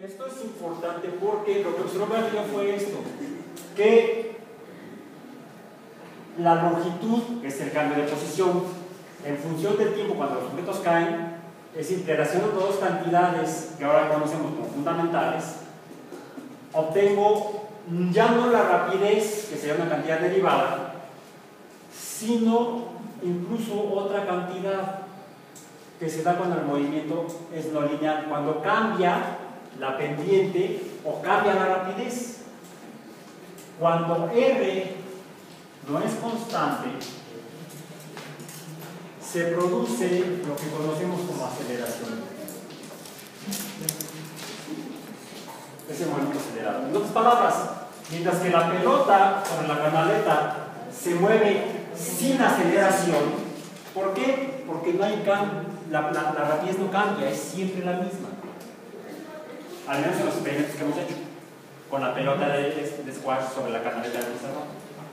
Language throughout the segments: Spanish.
Esto es importante porque lo que observó yo fue esto, que la longitud, que es el cambio de posición, en función del tiempo cuando los objetos caen, es decir, relacionando dos cantidades que ahora conocemos como fundamentales, obtengo ya no la rapidez, que sería una cantidad derivada, sino incluso otra cantidad que se da cuando el movimiento es no lineal, cuando cambia la pendiente o cambia la rapidez. Cuando R no es constante, se produce lo que conocemos como aceleración. Es el movimiento acelerado. En otras palabras, mientras que la pelota sobre la canaleta se mueve sin aceleración, ¿por qué? Porque no hay cambio, la rapidez no cambia, es siempre la misma. Al menos en los experimentos que hemos hecho con la pelota de squash sobre la canaleta del observador.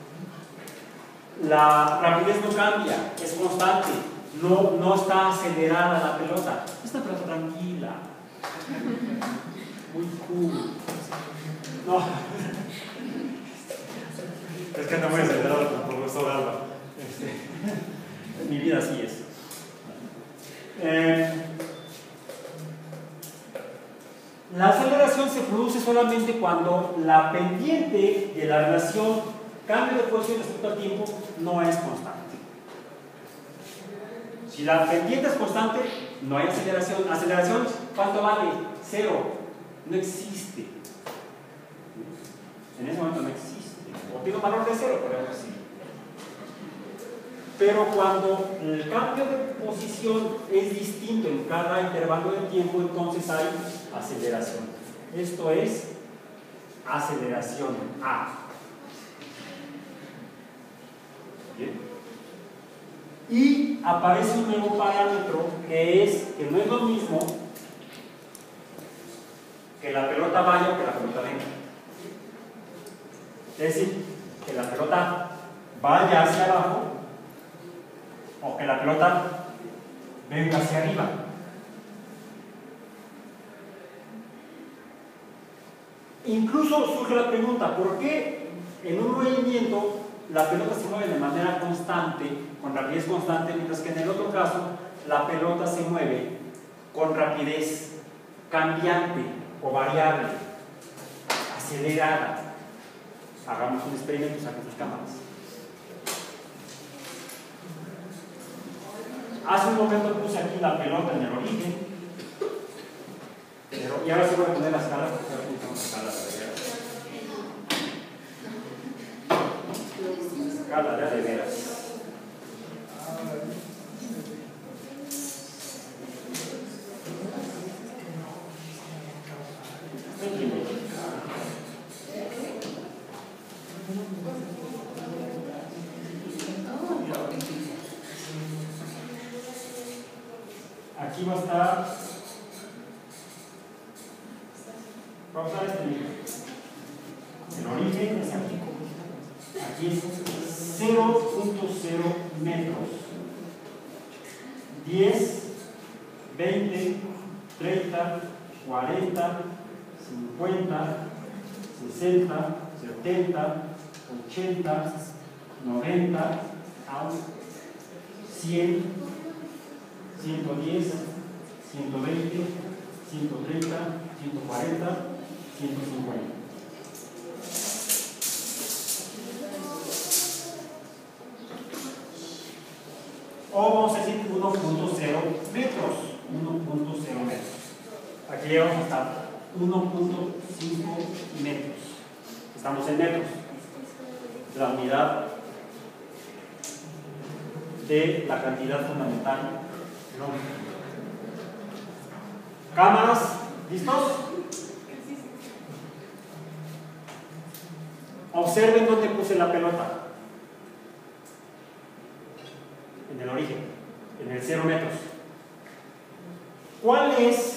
La rapidez no cambia, es constante, no está acelerada la pelota. Es una pelota tranquila, muy cool. No, es que anda muy acelerado con el profesor Alba. En mi vida así es. La aceleración se produce solamente cuando la pendiente de la relación cambio de posición respecto al tiempo no es constante. Si la pendiente es constante, no hay aceleración. Aceleración, ¿cuánto vale? Cero. No existe. En ese momento no existe. O tiene un valor de cero, pero no existe. Pero cuando el cambio de posición es distinto en cada intervalo de tiempo, entonces hay aceleración. Esto es aceleración A. ¿Bien? Y aparece un nuevo parámetro que no es lo mismo que la pelota vaya o que la pelota venga. Es decir, que la pelota vaya hacia abajo o que la pelota venga hacia arriba. Incluso surge la pregunta, ¿por qué en un movimiento la pelota se mueve de manera constante, con rapidez constante, mientras que en el otro caso la pelota se mueve con rapidez cambiante o variable, acelerada? Hagamos un experimento, saquen sus cámaras. Hace un momento puse aquí la pelota en el origen, y ahora sí voy a poner la escala, porque ahora utilizamos la escala de veras. Aquí va a estar, vamos a ver este mismo. El origen es aquí. Aquí es 0.0 metros. 10, 20, 30, 40, 50, 60, 70, 80, 90, 100, 110, 120, 130, 140, 150. O vamos a decir 1.0 metros. 1.0 metros. Aquí llegamos hasta 1.5 metros. Estamos en metros. La unidad de la cantidad fundamental lógica. ¿Cámaras? ¿Listos? Observen dónde puse la pelota. En el origen, en el 0 metros. ¿Cuál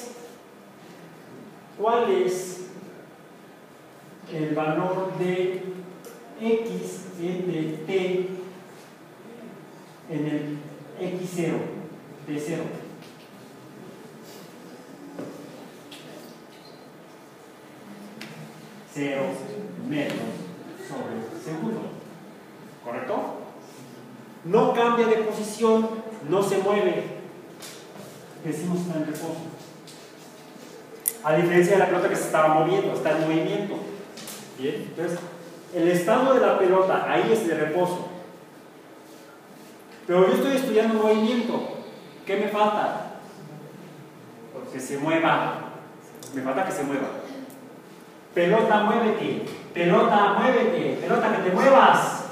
es el valor de x entre t en el x0, t0? 0 metros sobre segundo. ¿Correcto? No cambia de posición, no se mueve. Decimos está en reposo. A diferencia de la pelota que se estaba moviendo, está en movimiento. Bien, entonces, el estado de la pelota ahí es de reposo. Pero yo estoy estudiando movimiento. ¿Qué me falta? Que se mueva. Me falta que se mueva. Pelota, muévete. Pelota, muévete. Pelota, que te muevas.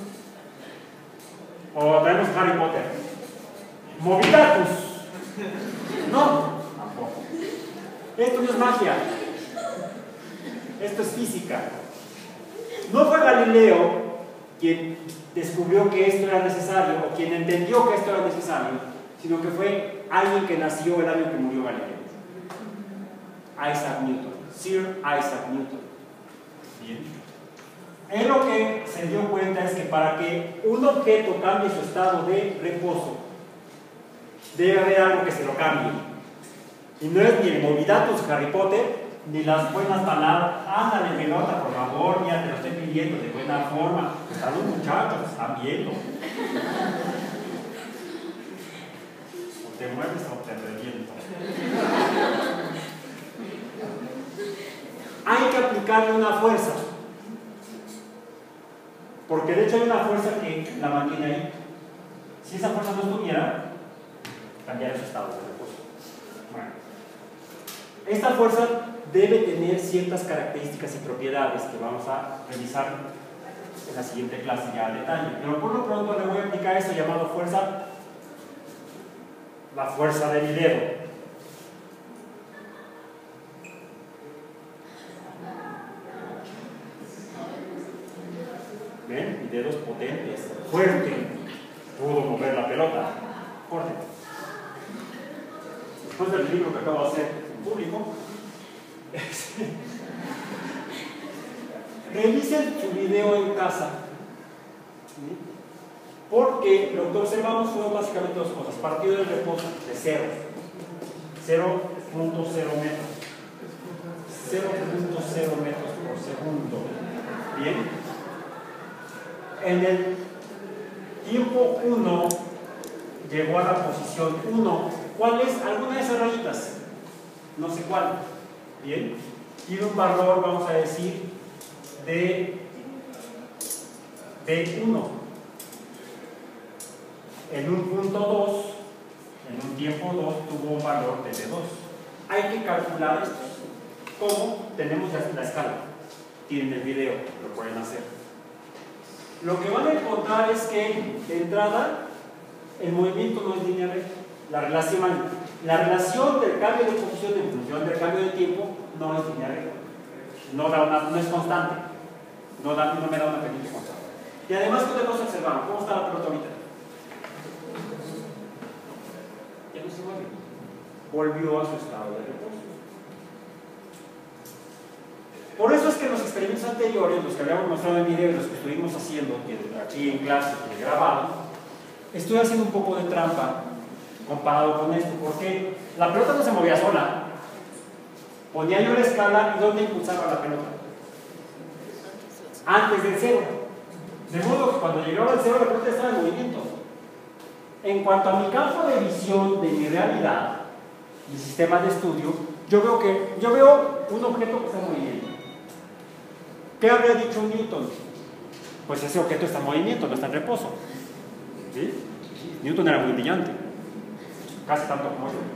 O traemos Harry Potter. Movidatus. No, tampoco. Esto no es magia. Esto es física. No fue Galileo quien descubrió que esto era necesario, o quien entendió que esto era necesario, sino que fue alguien que nació el año que murió Galileo. Isaac Newton. Sir Isaac Newton. Bien. Él lo que se dio cuenta es que para que un objeto cambie su estado de reposo, debe haber algo que se lo cambie. Y no es ni el movidatus Harry Potter, ni las buenas palabras. Ándale, pelota, por favor, ya te lo estoy pidiendo de buena forma. Están los muchachos, están viendo. O te mueves o te reviento. Hay que aplicarle una fuerza. Porque de hecho hay una fuerza que la mantiene ahí. Si esa fuerza no estuviera, cambiaría su estado de reposo. Bueno. Esta fuerza debe tener ciertas características y propiedades que vamos a revisar en la siguiente clase ya al detalle. Pero por lo pronto le voy a aplicar eso llamado fuerza, la fuerza del dedo. ¿Ven? Mi dedo es potente, es fuerte. Pudo mover la pelota. Fuerte. Después del libro que acabo de hacer en público, revisen su video en casa, ¿sí? Porque lo que observamos fueron básicamente dos cosas: partido del reposo de 0.0 metros, 0.0 metros por segundo. Bien, en el tiempo 1 llegó a la posición 1. ¿Cuál es? Alguna de esas rayitas, no sé cuál. Bien, tiene un valor, vamos a decir, de 1. En un punto 2, en un tiempo 2, tuvo un valor de 2. Hay que calcular esto. ¿Cómo? Tenemos la escala. Tienen el video, lo pueden hacer. Lo que van a encontrar es que, de entrada, el movimiento no es lineal recto. La relación del cambio de posición en función del cambio de tiempo no es lineal recto. No es constante. No me da una pendiente constante. Y además, ¿qué otra cosa observaron? ¿Cómo está la pelota ahorita? Ya no se mueve. Volvió a su estado de reposo. Por eso es que en los experimentos anteriores, los que habíamos mostrado en video y los que estuvimos haciendo aquí en clase y grabado, estoy haciendo un poco de trampa comparado con esto, porque la pelota no se movía sola. Ponía yo la escala y ¿dónde impulsaba la pelota? Antes del 0. De modo que cuando llegaba al 0 la pelota estaba en movimiento. En cuanto a mi campo de visión de mi realidad, mi sistema de estudio, yo veo un objeto que está en movimiento. ¿Qué habría dicho Newton? Pues ese objeto está en movimiento, no está en reposo. ¿Sí? Newton era muy brillante, casi tanto como yo.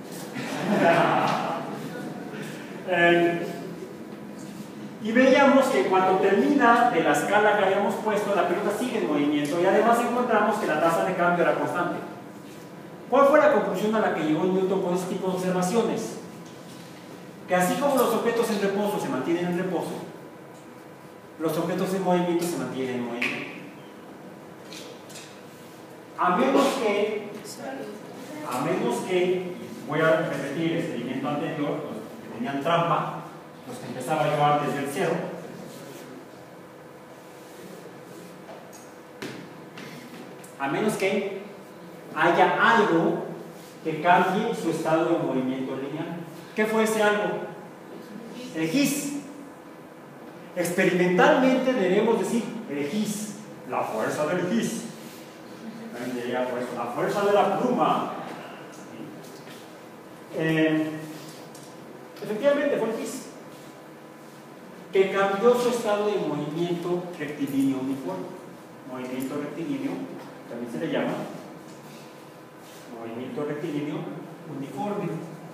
Y veíamos que cuando termina de la escala que habíamos puesto, la pelota sigue en movimiento y además encontramos que la tasa de cambio era constante. ¿Cuál fue la conclusión a la que llegó Newton con ese tipo de observaciones? Que así como los objetos en reposo se mantienen en reposo, los objetos en movimiento se mantienen en movimiento. A menos que, voy a repetir el experimento anterior, los que tenían trampa, los que empezaba yo antes del 0, a menos que haya algo que cambie su estado de movimiento lineal. ¿Qué fue ese algo? El Higgs. Experimentalmente debemos decir el gis, la fuerza del gis. También diría pues la fuerza de la pluma. Efectivamente fue el gis que cambió su estado de movimiento rectilíneo uniforme. Movimiento rectilíneo también se le llama movimiento rectilíneo uniforme.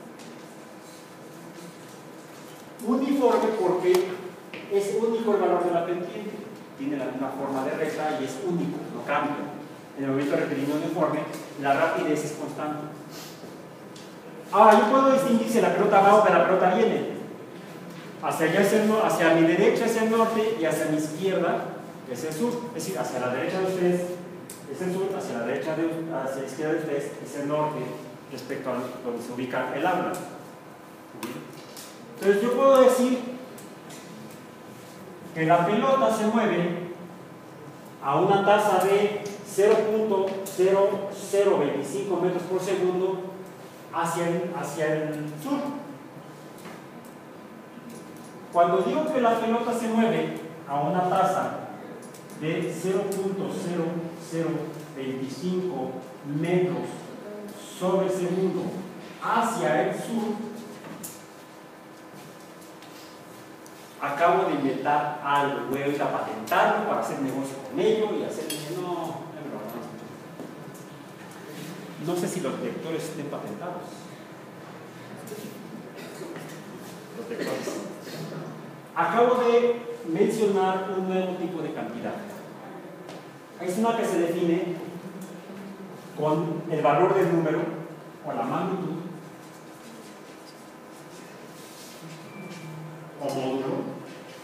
Uniforme porque es único el valor de la pendiente, tiene la misma forma de recta y es único, no cambia. En el movimiento rectilíneo uniforme la rapidez es constante. Ahora yo puedo distinguir si la pelota va o que la pelota viene. Hacia allá hacia mi derecha es el norte y hacia mi izquierda es el sur. Es decir, hacia la derecha de ustedes es el sur, hacia la izquierda de ustedes es el norte respecto a donde se ubica el aula. Entonces yo puedo decir que la pelota se mueve a una tasa de 0.0025 metros por segundo hacia el sur. Cuando digo que la pelota se mueve a una tasa de 0.0025 metros sobre segundo hacia el sur, acabo de inventar algo, voy a ir a patentarlo para hacer negocio con ello y hacer. No sé si los vectores estén patentados. Los vectores. Acabo de mencionar un nuevo tipo de cantidad. Es una que se define con el valor del número o la magnitud o módulo.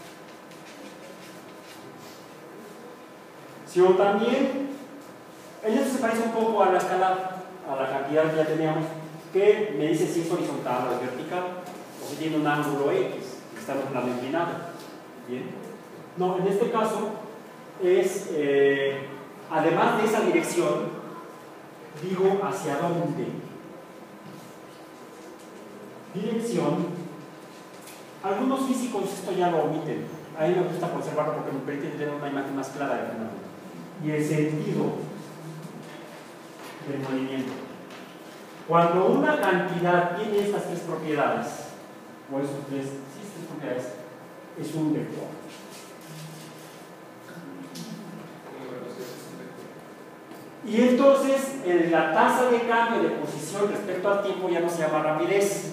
Si o también, ella se parece un poco a la escala, a la cantidad que ya teníamos, que me dice si es horizontal o es vertical, o si tiene un ángulo X, que está en un plano inclinado. Bien. No, en este caso es, además de esa dirección, digo hacia dónde. Dirección. Algunos físicos esto ya lo omiten. A mí me gusta conservarlo porque me permite tener una imagen más clara del fenómeno. Y el sentido del movimiento. Cuando una cantidad tiene estas tres propiedades, o esos tres propiedades, es un vector. Y entonces la tasa de cambio de posición respecto al tiempo ya no se llama rapidez.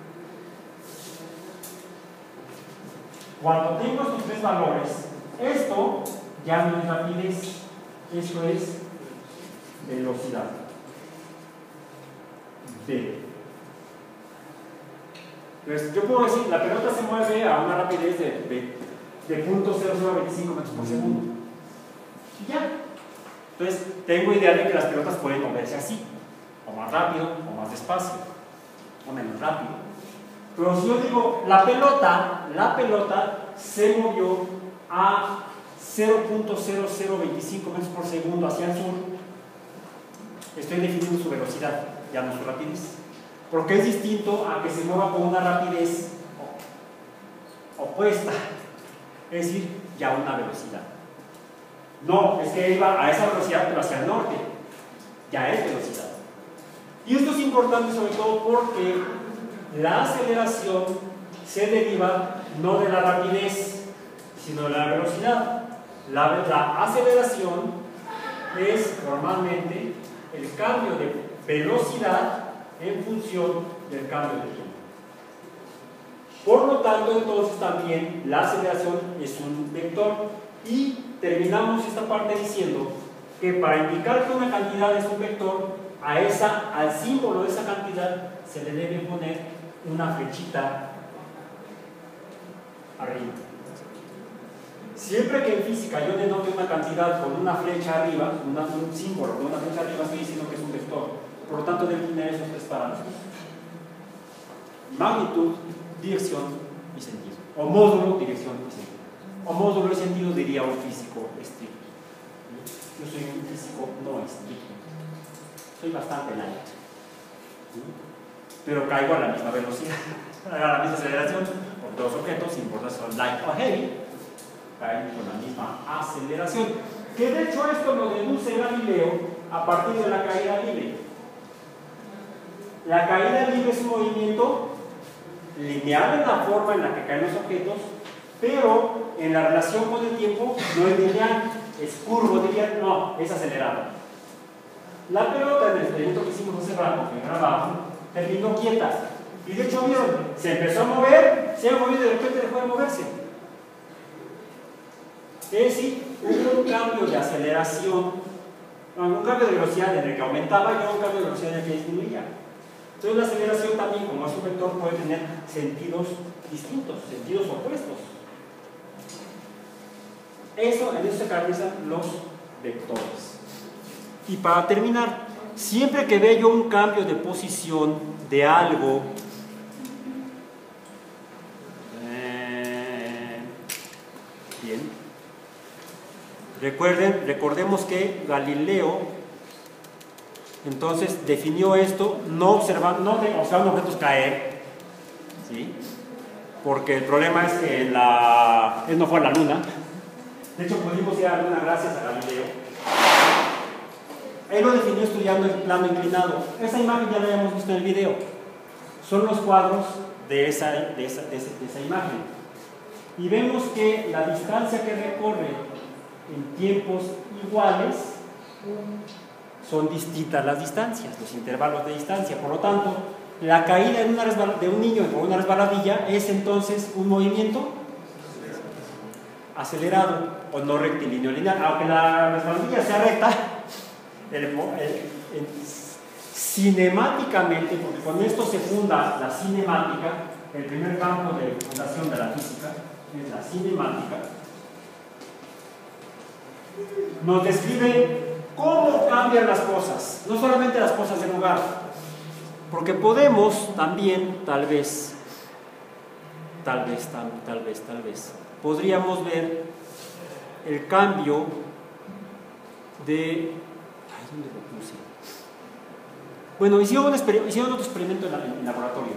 Cuando tengo estos tres valores, esto ya no es rapidez, esto es velocidad. V. Entonces, yo puedo decir, la pelota se mueve a una rapidez de 0.0025 metros por segundo. Y ya. Entonces, tengo idea de que las pelotas pueden moverse así, o más rápido, o más despacio, o menos rápido. Pero si yo digo, la pelota se movió a 0.0025 metros por segundo hacia el sur, estoy definiendo su velocidad, ya no su rapidez. Porque es distinto a que se mueva con una rapidez opuesta, es decir, ya una velocidad. No, es que iba a esa velocidad pero hacia el norte, ya es velocidad. Y esto es importante sobre todo porque la aceleración se deriva no de la rapidez, sino de la velocidad. La aceleración es normalmente el cambio de velocidad en función del cambio de tiempo. Por lo tanto, entonces también la aceleración es un vector. Y terminamos esta parte diciendo que para indicar que una cantidad es un vector, al símbolo de esa cantidad se le debe poner una flechita arriba. Siempre que en física yo denote una cantidad con una flecha arriba, un símbolo con una flecha arriba, estoy diciendo que es un vector. Por lo tanto, debe tener esos tres parámetros: magnitud, dirección y sentido. O módulo, dirección y sentido. O módulo y sentido diría un físico estricto. Yo soy un físico no estricto. Soy bastante light. Pero caigo a la misma velocidad, a la misma aceleración, por dos objetos, sin importa si son light o heavy, caen con la misma aceleración. Que de hecho esto lo deduce Galileo a partir de la caída libre. La caída libre es un movimiento lineal en la forma en la que caen los objetos, pero en la relación con el tiempo no es lineal, es curvo, diría, no, es acelerado. La pelota en el experimento que hicimos hace rato, que grabamos, terminó quieta. Y de hecho, vieron, se empezó a mover, se ha movido y de repente dejó de moverse. Es decir, hubo un cambio de aceleración, un cambio de velocidad en el que aumentaba y luego un cambio de velocidad en el que disminuía. Entonces la aceleración también, como es un vector, puede tener sentidos distintos, sentidos opuestos. En eso se caracterizan los vectores. Y para terminar, siempre que veo yo un cambio de posición de algo, bien, recordemos que Galileo entonces definió esto no observando objetos caer, ¿sí? Porque el problema es que él no fue a la Luna. De hecho, pudimos ir a la Luna gracias a Galileo. Él lo definió estudiando el plano inclinado. Esa imagen ya la habíamos visto en el video. Son los cuadros de esa imagen. Y vemos que la distancia que recorre en tiempos iguales son distintas las distancias, los intervalos de distancia. Por lo tanto, la caída de un niño por una resbaladilla es entonces un movimiento acelerado o no rectilíneo lineal. Aunque la resbaladilla sea recta, cinemáticamente, porque con esto se funda la cinemática, el primer campo de fundación de la física es la cinemática, nos describe cómo cambian las cosas, no solamente las cosas del lugar, porque podemos también, tal vez, podríamos ver el cambio de... ¿Dónde lo puse? Bueno, hicieron otro experimento en laboratorio.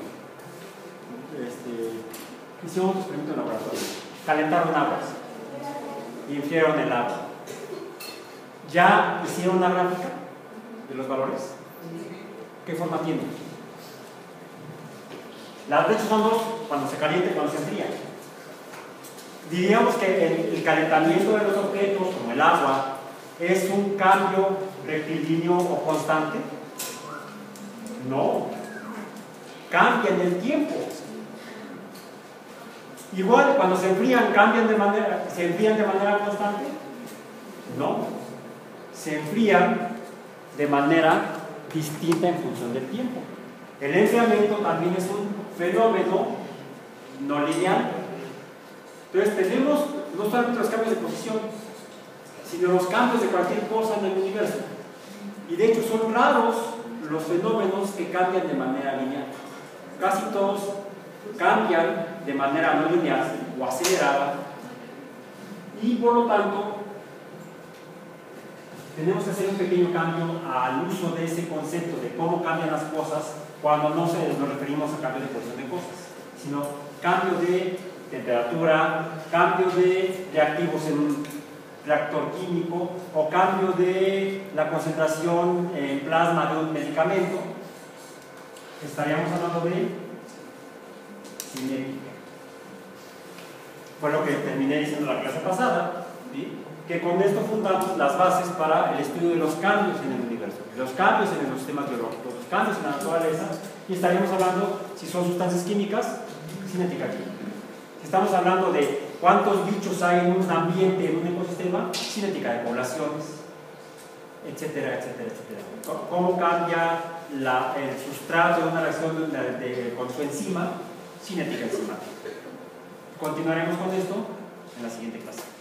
Hicieron otro experimento en laboratorio. Calentaron aguas y enfriaron el agua. ¿Ya hicieron una gráfica de los valores? ¿Qué forma tiene? Las flechas son dos, cuando se calienta y cuando se enfría. Diríamos que el calentamiento de los objetos, como el agua, es un cambio rectilíneo o constante. No, cambia en el tiempo. Igual, cuando se enfrían, ¿se enfrían de manera constante? No, se enfrían de manera distinta en función del tiempo. El enfriamiento también es un fenómeno no lineal. Entonces tenemos no solamente los cambios de posición, sino los cambios de cualquier cosa en el universo. Y de hecho son raros los fenómenos que cambian de manera lineal. Casi todos cambian de manera no lineal o acelerada, y por lo tanto tenemos que hacer un pequeño cambio al uso de ese concepto de cómo cambian las cosas cuando no nos referimos a cambio de posición de cosas, sino cambio de temperatura, cambio de reactivos en un reactor químico o cambio de la concentración en plasma de un medicamento. Estaríamos hablando de cinética. Fue lo que terminé diciendo la clase pasada, ¿sí? Que con esto fundamos las bases para el estudio de los cambios en el universo, los cambios en los sistemas biológicos, los cambios en la naturaleza, y estaríamos hablando si son sustancias químicas, cinética química. Si estamos hablando de cuántos bichos hay en un ambiente, en un ecosistema, cinética de poblaciones, etcétera, etcétera, etcétera. Cómo cambia el sustrato de una reacción con su enzima, cinética enzimática. Continuaremos con esto en la siguiente clase.